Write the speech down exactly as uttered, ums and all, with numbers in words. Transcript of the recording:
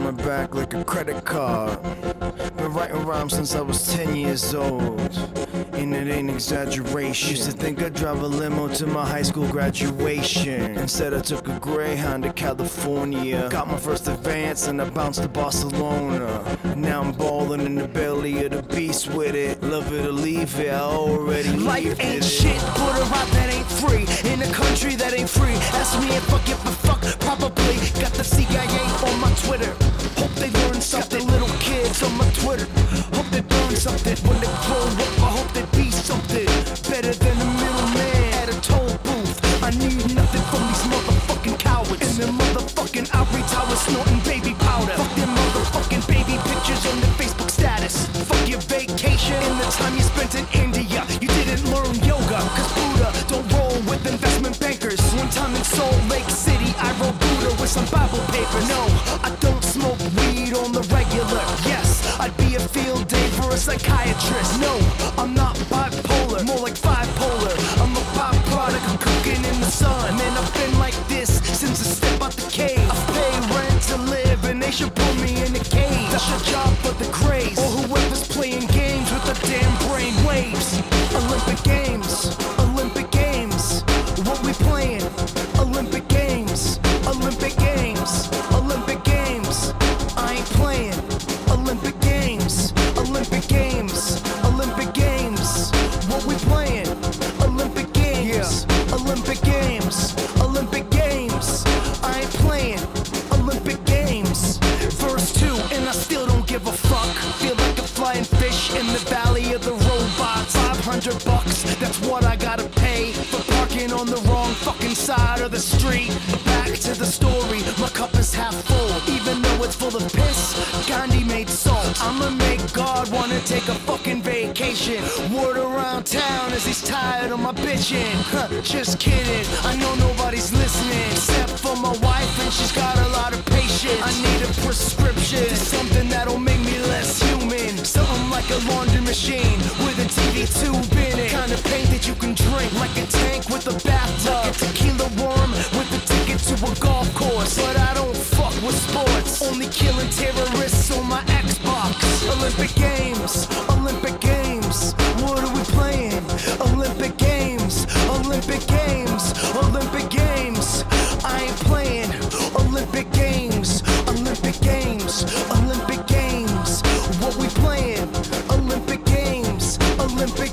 my back like a credit card. Been writing rhymes since I was ten years old, and it ain't exaggeration. Used to think I'd drive a limo to my high school graduation. Instead I took a Greyhound to California. Got my first advance and I bounced to Barcelona. Now I'm ballin' in the belly of the beast with it. Love it or leave it, I already Life ain't it. shit, put a rock that ain't free in a country that ain't free. Ask me if I give a fuck, probably. Got the C I A on my Twitter. Hope they learn something. Got the little kids on my Twitter. Hope they learn something when they grow up. I hope they be something better than a middleman at a toll booth. I need nothing from these motherfucking cowards in their motherfucking ivory towers snorting baby powder. Fuck their motherfucking baby pictures on their Facebook status. Fuck your vacation and the time you spent in India. You didn't learn yoga, cause Buddha don't roll with investment bankers. One time in Salt Lake City, I wrote Buddha with some Bible paper. No, I don't smoke weed on the regular. Yes, I'd be a field day for a psychiatrist. No, I'm not bipolar, more like bipolar. I'm a byproduct of cooking in the sun. Man, I've been like this since I step out the cave. I pay rent to live and they should put me in a cage. That's your job for the craze, or whoever's playing games with the damn brain waves. Olympic Games, Olympic Games, what we playing? Olympic Games, Olympic Games, Olympic Games, I ain't playing. Olympic Games, Olympic Games, Olympic Games, what we playing? Olympic Games, yeah. Olympic Games, Olympic Games, I ain't playing. Olympic Games, verse two, and I still don't give a fuck. Feel like a flying fish in the valley of the robots. Five hundred bucks, that's what I gotta pay for parking on the wrong fucking side of the street. Back to the story, my cup is half full, even though it's full of piss. Gandhi made salt. I'ma make God wanna take a fucking vacation. Word around town as he's tired of my bitching. Huh, just kidding, I know nobody's listening except for my wife, and she's got a lot of patience. I need a prescription to something that'll make me less human. Something like a laundry machine with a T V tube in it. Kind of paint that you can drink, like a tank with a bathtub. Like a tequila worm with a ticket to a golf course. But I don't fuck with sports, only killing terrorists on my Xbox. Olympic Games, Olympic Games, what are we playing? Olympic Games, Olympic Games, Olympic Games, I ain't playing. Olympic Games, Olympic Games, Olympic Games, what we playing? Olympic Games, Olympic